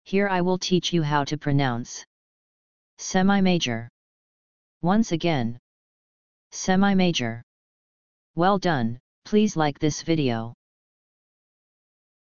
Here I will teach you how to pronounce semi-major. Once again, semi-major. Well done, please like this video.